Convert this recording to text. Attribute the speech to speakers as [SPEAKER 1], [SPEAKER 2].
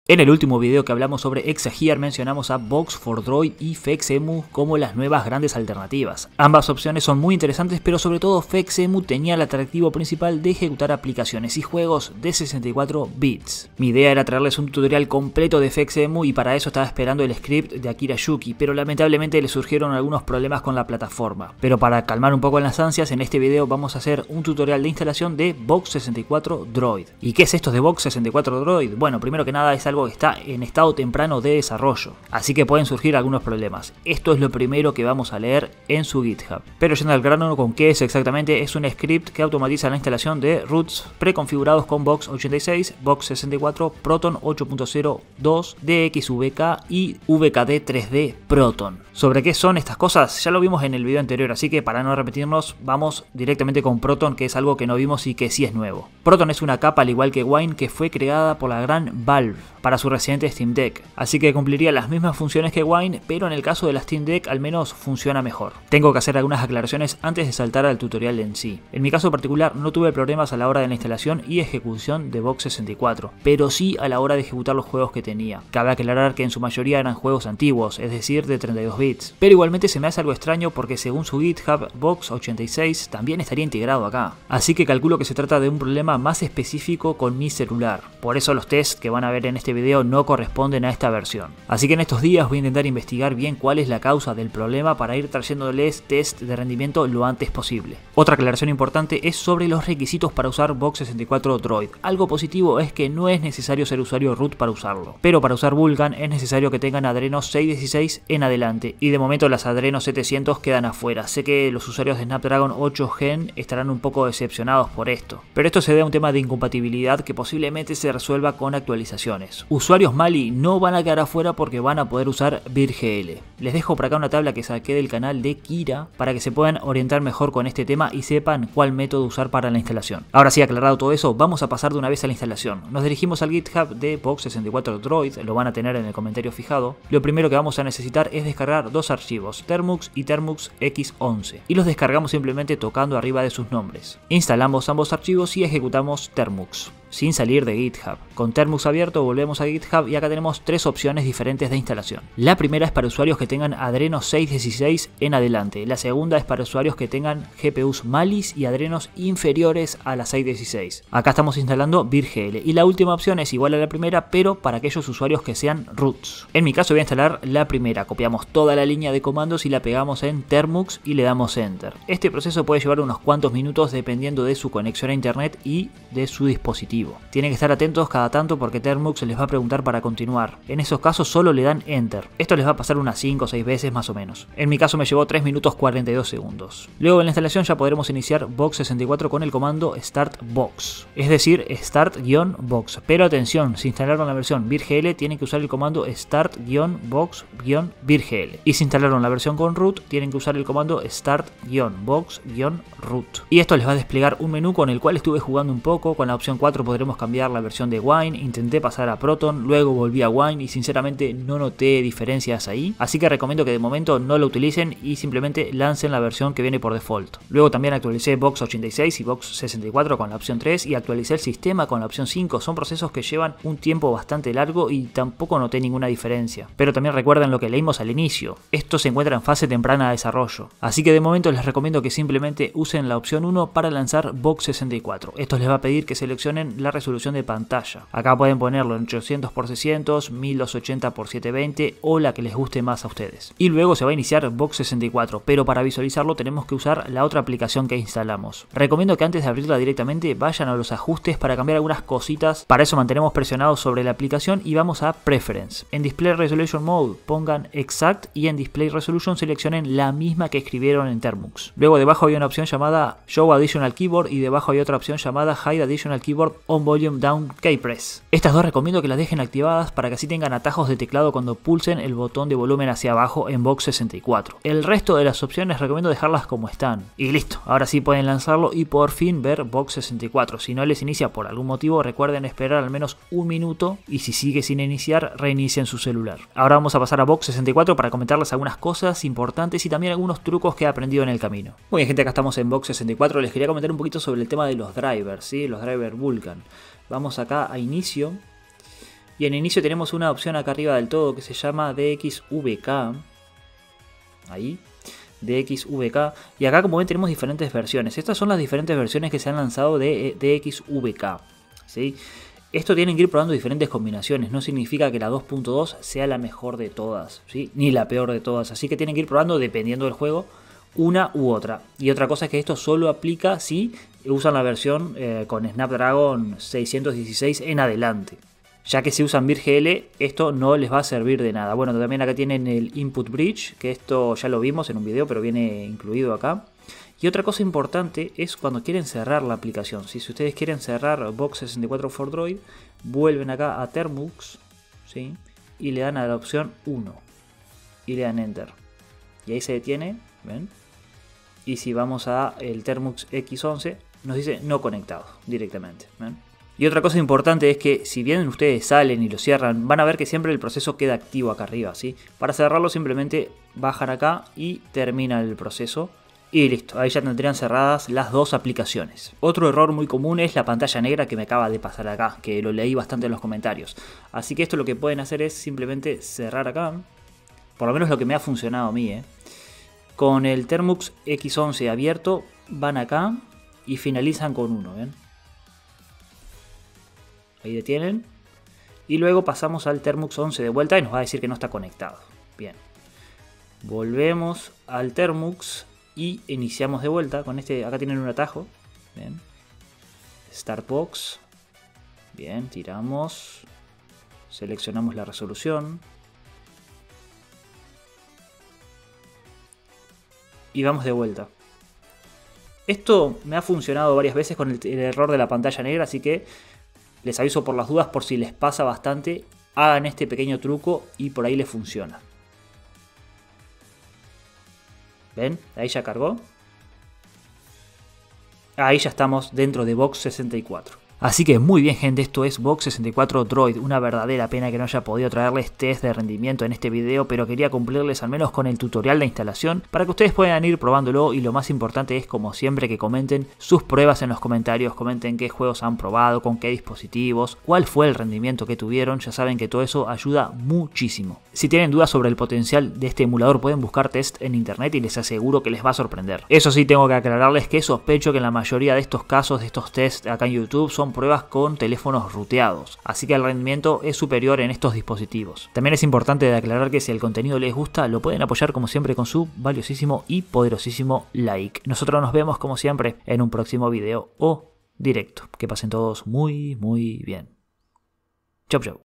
[SPEAKER 1] En el último video que hablamos sobre Exagear mencionamos a Box4Droid y Fexemu como las nuevas grandes alternativas. Ambas opciones son muy interesantes, pero sobre todo Fexemu tenía el atractivo principal de ejecutar aplicaciones y juegos de 64 bits. Mi idea era traerles un tutorial completo de Fexemu y para eso estaba esperando el script de Akira Yuki, pero lamentablemente le surgieron algunos problemas con la plataforma. Pero para calmar un poco las ansias, en este video vamos a hacer un tutorial de instalación de Box64Droid. ¿Y qué es esto de Box64Droid? Bueno, primero que nada es algo que está en estado temprano de desarrollo, así que pueden surgir algunos problemas. Esto es lo primero que vamos a leer en su GitHub. Pero yendo al grano con qué es exactamente, es un script que automatiza la instalación de roots preconfigurados con Box86, Box64, Proton 8.02, DXVK y VKD 3D Proton. ¿Sobre qué son estas cosas? Ya lo vimos en el video anterior, así que para no repetirnos, vamos directamente con Proton, que es algo que no vimos y que sí es nuevo. Proton es una capa, al igual que Wine, que fue creada por la gran Valve para su reciente Steam Deck, así que cumpliría las mismas funciones que Wine, pero en el caso de la Steam Deck al menos funciona mejor. Tengo que hacer algunas aclaraciones antes de saltar al tutorial en sí. En mi caso particular no tuve problemas a la hora de la instalación y ejecución de Box64, pero sí a la hora de ejecutar los juegos que tenía. Cabe aclarar que en su mayoría eran juegos antiguos, es decir, de 32 bits. Pero igualmente se me hace algo extraño porque según su GitHub, Box86 también estaría integrado acá. Así que calculo que se trata de un problema más específico con mi celular. Por eso los tests que van a ver en este video no corresponden a esta versión. Así que en estos días voy a intentar investigar bien cuál es la causa del problema para ir trayéndoles test de rendimiento lo antes posible. Otra aclaración importante es sobre los requisitos para usar Box64Droid. Algo positivo es que no es necesario ser usuario root para usarlo, pero para usar Vulkan es necesario que tengan Adreno 616 en adelante, y de momento las Adreno 700 quedan afuera. Sé que los usuarios de Snapdragon 8 Gen estarán un poco decepcionados por esto, pero esto se debe a un tema de incompatibilidad que posiblemente se resuelva con actualizaciones. Usuarios Mali no van a quedar afuera porque van a poder usar VirGL. Les dejo por acá una tabla que saqué del canal de Kira para que se puedan orientar mejor con este tema y sepan cuál método usar para la instalación. Ahora sí, aclarado todo eso, vamos a pasar de una vez a la instalación. Nos dirigimos al GitHub de Box64Droid, lo van a tener en el comentario fijado. Lo primero que vamos a necesitar es descargar dos archivos, Termux y Termux X11, y los descargamos simplemente tocando arriba de sus nombres. Instalamos ambos archivos y ejecutamos Termux, sin salir de GitHub. Con Termux abierto volvemos a GitHub y acá tenemos tres opciones diferentes de instalación. La primera es para usuarios que tengan Adreno 616 en adelante. La segunda es para usuarios que tengan GPUs Malis y Adrenos inferiores a la 616. Acá estamos instalando VirGL. Y la última opción es igual a la primera, pero para aquellos usuarios que sean roots. En mi caso voy a instalar la primera. Copiamos toda la línea de comandos y la pegamos en Termux y le damos Enter. Este proceso puede llevar unos cuantos minutos dependiendo de su conexión a internet y de su dispositivo. Tienen que estar atentos cada tanto porque Termux les va a preguntar para continuar. En esos casos solo le dan Enter. Esto les va a pasar unas 5 o 6 veces más o menos. En mi caso me llevó 3 minutos 42 segundos. Luego en la instalación ya podremos iniciar Box64 con el comando Start Box, es decir, Start-Box. Pero atención, si instalaron la versión VirGL tienen que usar el comando Start-Box-VirGL. Y si instalaron la versión con root tienen que usar el comando Start-Box-Root. Y esto les va a desplegar un menú con el cual estuve jugando un poco. Con la opción 4 podremos cambiar la versión de Wine, intenté pasar a Proton, luego volví a Wine y sinceramente no noté diferencias ahí, así que recomiendo que de momento no lo utilicen y simplemente lancen la versión que viene por default. Luego también actualicé Box86 y Box64 con la opción 3 y actualicé el sistema con la opción 5, son procesos que llevan un tiempo bastante largo y tampoco noté ninguna diferencia. Pero también recuerden lo que leímos al inicio, esto se encuentra en fase temprana de desarrollo, así que de momento les recomiendo que simplemente usen la opción 1 para lanzar Box64. Esto les va a pedir que seleccionen la resolución de pantalla. Acá pueden ponerlo en 800x600, 1280x720 o la que les guste más a ustedes. Y luego se va a iniciar Box64, pero para visualizarlo tenemos que usar la otra aplicación que instalamos. Recomiendo que antes de abrirla directamente vayan a los ajustes para cambiar algunas cositas. Para eso mantenemos presionados sobre la aplicación y vamos a Preference. En Display Resolution Mode pongan Exact y en Display Resolution seleccionen la misma que escribieron en Termux. Luego debajo hay una opción llamada Show Additional Keyboard y debajo hay otra opción llamada Hide Additional Keyboard on Volume Down Keypress. Estas dos recomiendo que las dejen activadas para que así tengan atajos de teclado cuando pulsen el botón de volumen hacia abajo en Box64. El resto de las opciones recomiendo dejarlas como están. Y listo, ahora sí pueden lanzarlo y por fin ver Box64. Si no les inicia por algún motivo, recuerden esperar al menos un minuto y si sigue sin iniciar, reinicien su celular. Ahora vamos a pasar a Box64 para comentarles algunas cosas importantes y también algunos trucos que he aprendido en el camino. Muy bien gente, acá estamos en Box64. Les quería comentar un poquito sobre el tema de los drivers, ¿sí? Los drivers Vulkan. Vamos acá a inicio Y en inicio tenemos una opción acá arriba del todo que se llama DXVK. Ahí. DXVK. Y acá, como ven, tenemos diferentes versiones. Estas son las diferentes versiones que se han lanzado de DXVK, ¿sí? Esto tienen que ir probando diferentes combinaciones. No significa que la 2.2 sea la mejor de todas, ¿sí? Ni la peor de todas. Así que tienen que ir probando, dependiendo del juego, una u otra. Y otra cosa es que esto solo aplica si usan la versión con Snapdragon 616 en adelante. Ya que si usan VirGL, esto no les va a servir de nada. Bueno, también acá tienen el Input Bridge, que esto ya lo vimos en un video, pero viene incluido acá. Y otra cosa importante es cuando quieren cerrar la aplicación. Si ustedes quieren cerrar Box64 for Droid, vuelven acá a Termux, ¿sí? Y le dan a la opción 1 y le dan Enter. Y ahí se detiene, ¿ven? Y si vamos a el Termux X11, nos dice no conectado directamente, ¿ven? Y otra cosa importante es que si bien ustedes salen y lo cierran, van a ver que siempre el proceso queda activo acá arriba, ¿sí? Para cerrarlo simplemente bajan acá y termina el proceso. Y listo, ahí ya tendrían cerradas las dos aplicaciones. Otro error muy común es la pantalla negra que me acaba de pasar acá, que lo leí bastante en los comentarios. Así que esto lo que pueden hacer es simplemente cerrar acá. Por lo menos lo que me ha funcionado a mí, Con el Termux X11 abierto, van acá y finalizan con 1, ¿ven? Ahí detienen. Y luego pasamos al Termux 11 de vuelta y nos va a decir que no está conectado. Bien. Volvemos al Termux y iniciamos de vuelta con este. Acá tienen un atajo. Bien. Startbox. Bien, tiramos. Seleccionamos la resolución. Y vamos de vuelta. Esto me ha funcionado varias veces con el error de la pantalla negra, así que les aviso por las dudas, por si les pasa bastante, hagan este pequeño truco y por ahí les funciona. ¿Ven? Ahí ya cargó. Ahí ya estamos dentro de Box64. Así que muy bien, gente, esto es Box64 Droid. Una verdadera pena que no haya podido traerles test de rendimiento en este video, pero quería cumplirles al menos con el tutorial de instalación para que ustedes puedan ir probándolo. Y lo más importante es, como siempre, que comenten sus pruebas en los comentarios, comenten qué juegos han probado, con qué dispositivos, cuál fue el rendimiento que tuvieron. Ya saben que todo eso ayuda muchísimo. Si tienen dudas sobre el potencial de este emulador, pueden buscar test en internet y les aseguro que les va a sorprender. Eso sí, tengo que aclararles que sospecho que en la mayoría de estos casos, de estos tests acá en YouTube, son pruebas con teléfonos ruteados, así que el rendimiento es superior en estos dispositivos. También es importante de aclarar que si el contenido les gusta, lo pueden apoyar como siempre con su valiosísimo y poderosísimo like. Nosotros nos vemos como siempre en un próximo video o directo. Que pasen todos muy bien. Chau chau.